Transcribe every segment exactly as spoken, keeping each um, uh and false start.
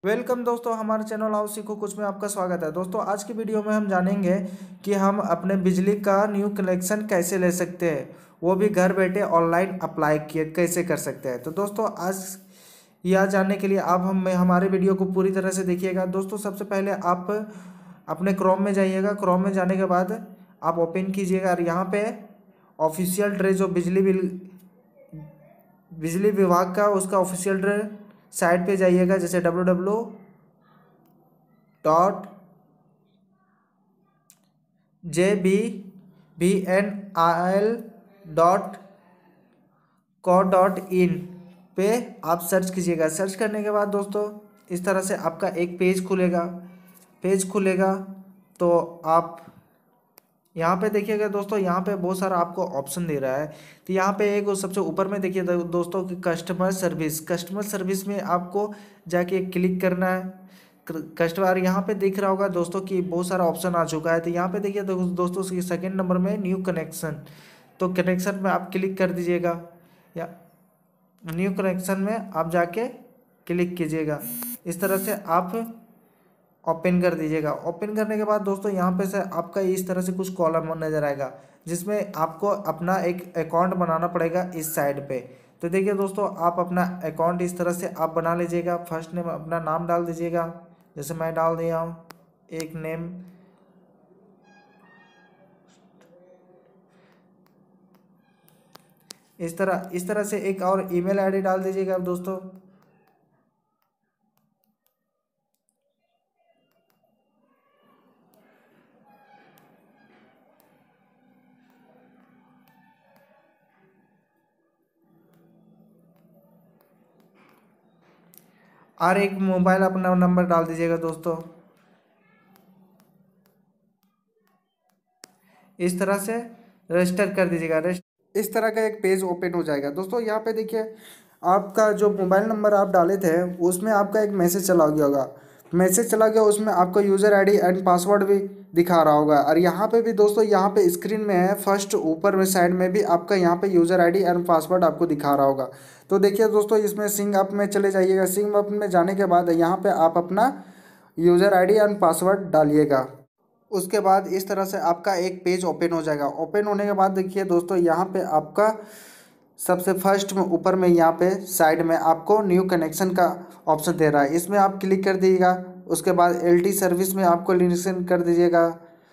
Welcome दोस्तों, हमारे channel आओ सीखो कुछ में आपका स्वागत है। दोस्तों आज की वीडियो में हम जानेंगे कि हम अपने बिजली का न्यू कनेक्शन कैसे ले सकते हैं, वो भी घर बैठे ऑनलाइन अप्लाई किए कैसे कर सकते हैं। तो दोस्तों आज यह जानने के लिए आप हम हमारे वीडियो को पूरी तरह से देखिएगा। दोस्तों सबसे पहले आप अपने क्रोम में जाइएगा। क्रोम में जाने के बाद आप ओपन कीजिएगा और यहाँ पे ऑफिशियल ड्रेस जो बिजली बिल बिजली विभाग का उसका ऑफिशियल ड्रेस साइट पे जाइएगा, जैसे W W dot J B B N I L dot co dot in पे आप सर्च कीजिएगा। सर्च करने के बाद दोस्तों इस तरह से आपका एक पेज खुलेगा। पेज खुलेगा तो आप यहाँ पे देखिएगा दोस्तों, यहाँ पे बहुत सारा आपको ऑप्शन दे रहा है। तो यहाँ पे एक सबसे ऊपर में देखिए दोस्तों कि कस्टमर सर्विस कस्टमर सर्विस में आपको जाके क्लिक करना है। कस्टमर यहाँ पे दिख रहा होगा दोस्तों कि बहुत सारा ऑप्शन आ चुका है। तो यहाँ पे देखिए दोस्तों सेकेंड नंबर में न्यू कनेक्शन, तो कनेक्शन में आप क्लिक कर दीजिएगा या न्यू कनेक्शन में आप जाके क्लिक कीजिएगा। इस तरह से आप ओपन कर दीजिएगा। ओपन करने के बाद दोस्तों यहाँ पे से आपका इस तरह से कुछ कॉलम नज़र आएगा, जिसमें आपको अपना एक अकाउंट बनाना पड़ेगा इस साइड पे। तो देखिए दोस्तों आप अपना अकाउंट इस तरह से आप बना लीजिएगा। फर्स्ट नेम अपना नाम डाल दीजिएगा, जैसे मैं डाल दिया हूँ एक नेम। इस तरह इस तरह से एक और ईमेल आईडी डाल दीजिएगा दोस्तों। और एक मोबाइल अपना नंबर डाल दीजिएगा दोस्तों। इस तरह से रजिस्टर कर दीजिएगा। इस तरह का एक पेज ओपन हो जाएगा। दोस्तों यहाँ पे देखिए आपका जो मोबाइल नंबर आप डाले थे उसमें आपका एक मैसेज चला गया होगा। मैसेज चला गया, उसमें आपका यूज़र आईडी एंड पासवर्ड भी दिखा रहा होगा। और यहाँ पे भी दोस्तों यहाँ पे स्क्रीन में है, फर्स्ट ऊपर में साइड में भी आपका यहाँ पे यूज़र आईडी एंड पासवर्ड आपको दिखा रहा होगा। तो देखिए दोस्तों इसमें सिंग अप में चले जाइएगा। सिंग अप में जाने के बाद यहाँ पे आप अपना यूज़र आईडी एंड पासवर्ड डालिएगा। उसके बाद इस तरह से आपका एक पेज ओपन हो जाएगा। ओपन होने के बाद देखिए दोस्तों यहाँ पे आपका सबसे फर्स्ट में ऊपर में यहाँ पे साइड में आपको न्यू कनेक्शन का ऑप्शन दे रहा है, इसमें आप क्लिक कर दीजिएगा। उसके बाद एलटी सर्विस में आपको लिसन कर दीजिएगा।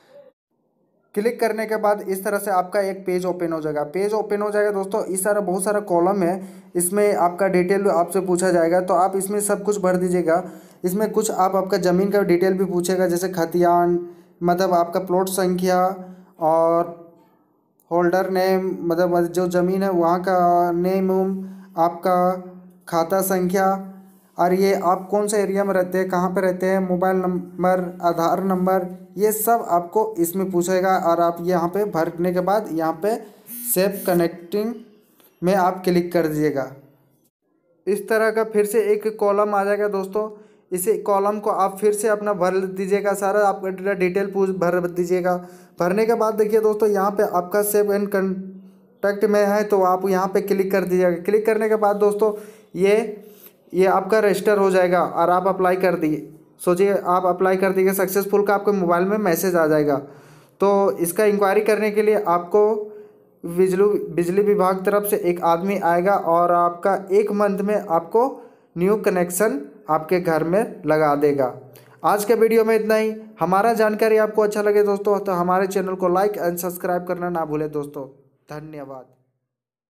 क्लिक करने के बाद इस तरह से आपका एक पेज ओपन हो जाएगा। पेज ओपन हो जाएगा दोस्तों, इस सारा बहुत सारा कॉलम है, इसमें आपका डिटेल आपसे पूछा जाएगा, तो आप इसमें सब कुछ भर दीजिएगा। इसमें कुछ आप आपका ज़मीन का डिटेल भी पूछेगा, जैसे खतियान, मतलब आपका प्लॉट संख्या और होल्डर नेम, मतलब जो ज़मीन है वहाँ का नेम, आपका खाता संख्या, और ये आप कौन से एरिया में रहते हैं, कहाँ पे रहते हैं, मोबाइल नंबर, आधार नंबर, ये सब आपको इसमें पूछेगा। और आप यहाँ पे भरने के बाद यहाँ पे सेव कनेक्टिंग में आप क्लिक कर दीजिएगा। इस तरह का फिर से एक कॉलम आ जाएगा दोस्तों। इसी कॉलम को आप फिर से अपना भर दीजिएगा, सारा आपका डिटेल पूछ भर दीजिएगा। भरने के बाद देखिए दोस्तों यहाँ पे आपका सेव एंड कॉन्टैक्ट में है, तो आप यहाँ पे क्लिक कर दीजिएगा। क्लिक करने के बाद दोस्तों ये ये आपका रजिस्टर हो जाएगा और आप अप्लाई कर दिए। सोचिए आप अप्लाई कर दिए सक्सेसफुल का आपके मोबाइल में मैसेज आ जाएगा। तो इसका इंक्वायरी करने के लिए आपको बिजली बिजली विभाग तरफ से एक आदमी आएगा और आपका एक मंथ में आपको न्यू कनेक्शन आपके घर में लगा देगा। आज के वीडियो में इतना ही। हमारा जानकारी आपको अच्छा लगे दोस्तों तो हमारे चैनल को लाइक एंड सब्सक्राइब करना ना भूलें दोस्तों। धन्यवाद।